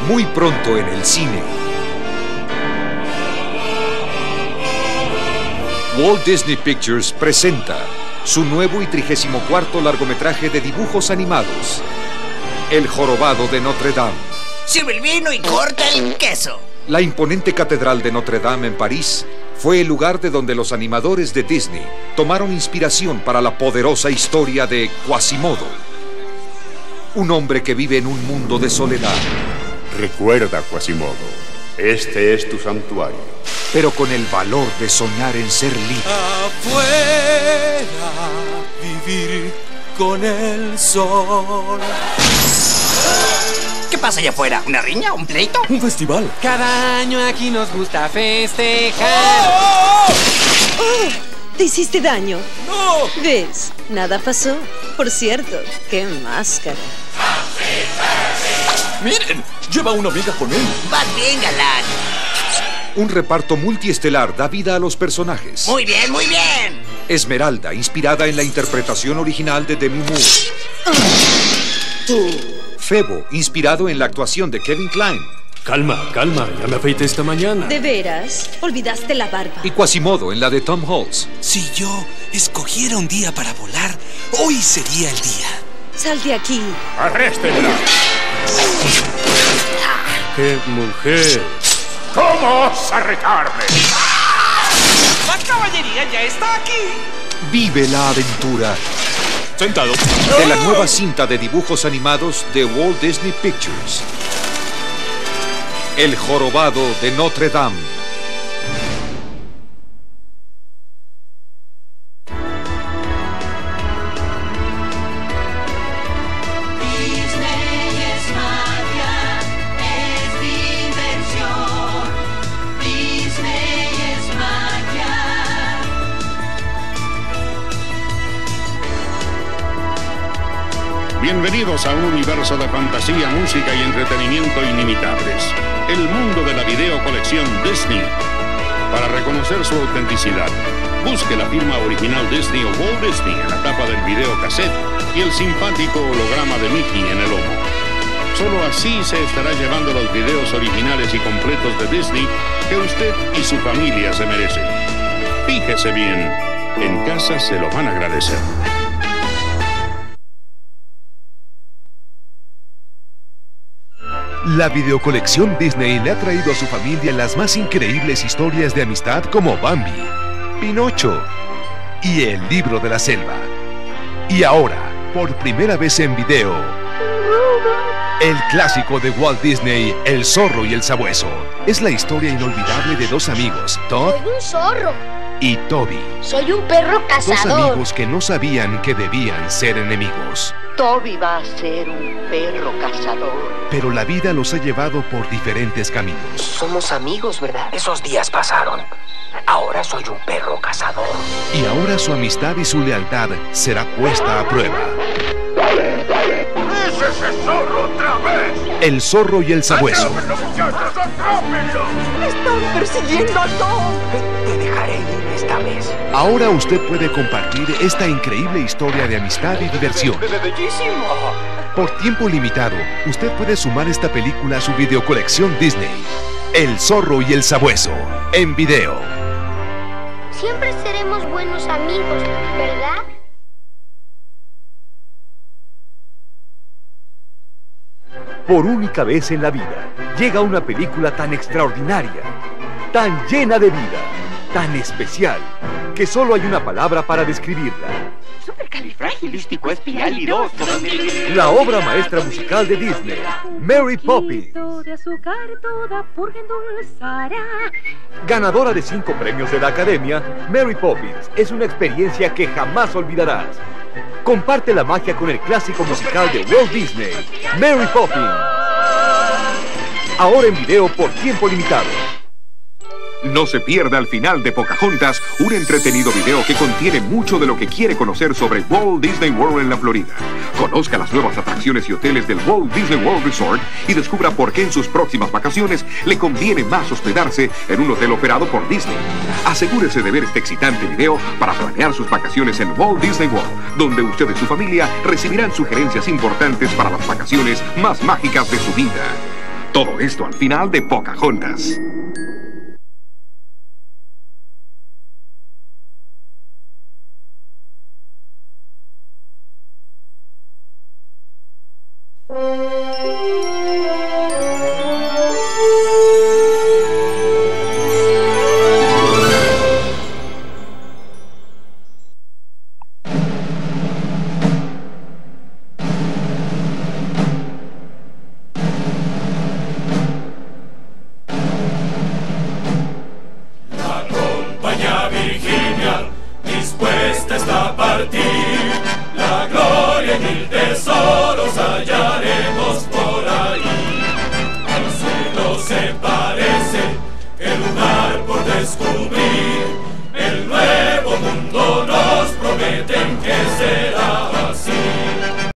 Muy pronto en el cine. Walt Disney Pictures presenta su nuevo y 34º largometraje de dibujos animados, El Jorobado de Notre Dame. Sirve el vino y corta el queso. La imponente catedral de Notre Dame en París fue el lugar de donde los animadores de Disney tomaron inspiración para la poderosa historia de Quasimodo, un hombre que vive en un mundo de soledad. Recuerda, Quasimodo, este es tu santuario. Pero con el valor de soñar en ser libre. Afuera, vivir con el sol. ¿Qué pasa allá afuera? ¿Una riña? ¿Un pleito? Un festival. Cada año aquí nos gusta festejar. ¡Oh! ¡Oh! ¿Te hiciste daño? ¡No! ¿Ves? Nada pasó. Por cierto, qué máscara. ¡Miren! Lleva una amiga con él. Vas bien, galán. Un reparto multiestelar da vida a los personajes. Muy bien, muy bien. Esmeralda, inspirada en la interpretación original de Demi Moore. Febo, inspirado en la actuación de Kevin Kline. Calma, ya me afeité esta mañana. ¿De veras? Olvidaste la barba. Y Quasimodo en la de Tom Holtz. Si yo escogiera un día para volar, hoy sería el día. Sal de aquí. ¡Arréstenla! ¡Qué mujer! ¿Cómo osas retarme? La caballería ya está aquí. Vive la aventura Sentado. de la nueva cinta de dibujos animados de Walt Disney Pictures. El Jorobado de Notre Dame. Bienvenidos a un universo de fantasía, música y entretenimiento inimitables. El mundo de la videocolección Disney. Para reconocer su autenticidad, busque la firma original Disney o Walt Disney en la tapa del videocassette y el simpático holograma de Mickey en el lomo. Solo así se estará llevando los videos originales y completos de Disney que usted y su familia se merecen. Fíjese bien, en casa se lo van a agradecer. La videocolección Disney le ha traído a su familia las más increíbles historias de amistad como Bambi, Pinocho y El Libro de la Selva. Y ahora, por primera vez en video, el clásico de Walt Disney, El Zorro y el Sabueso. Es la historia inolvidable de dos amigos, Todd Soy un zorro. y Toby. Soy un perro Dos cazador. amigos que no sabían que debían ser enemigos. Toby va a ser un perro cazador. Pero la vida los ha llevado por diferentes caminos. Somos amigos, ¿verdad? Esos días pasaron. Ahora soy un perro cazador. Y ahora su amistad y su lealtad será puesta a prueba. ¡Es ese zorro otra vez! El Zorro y el Sabueso. ¡Atrápenlo, muchachos! ¡Atrápenlo! ¡Están persiguiendo a Toby! Te dejaré ir esta vez. Ahora usted puede compartir esta increíble historia de amistad y diversión. ¡Bellísimo! Por tiempo limitado, usted puede sumar esta película a su videocolección Disney. El Zorro y el Sabueso, en video. Siempre seremos buenos amigos, ¿verdad? Por única vez en la vida, llega una película tan extraordinaria, tan llena de vida, tan especial, que solo hay una palabra para describirla. Supercalifragilísticoespialidoso. La obra maestra musical de Disney, Mary Poppins. Ganadora de 5 premios de la Academia, Mary Poppins es una experiencia que jamás olvidarás. Comparte la magia con el clásico musical de Walt Disney, Mary Poppins. Ahora en video por tiempo limitado. No se pierda al final de Pocahontas, un entretenido video que contiene mucho de lo que quiere conocer sobre Walt Disney World en la Florida. Conozca las nuevas atracciones y hoteles del Walt Disney World Resort y descubra por qué en sus próximas vacaciones le conviene más hospedarse en un hotel operado por Disney. Asegúrese de ver este excitante video para planear sus vacaciones en Walt Disney World, donde usted y su familia recibirán sugerencias importantes para las vacaciones más mágicas de su vida. Todo esto al final de Pocahontas. Dispuesta está a partir, la gloria en el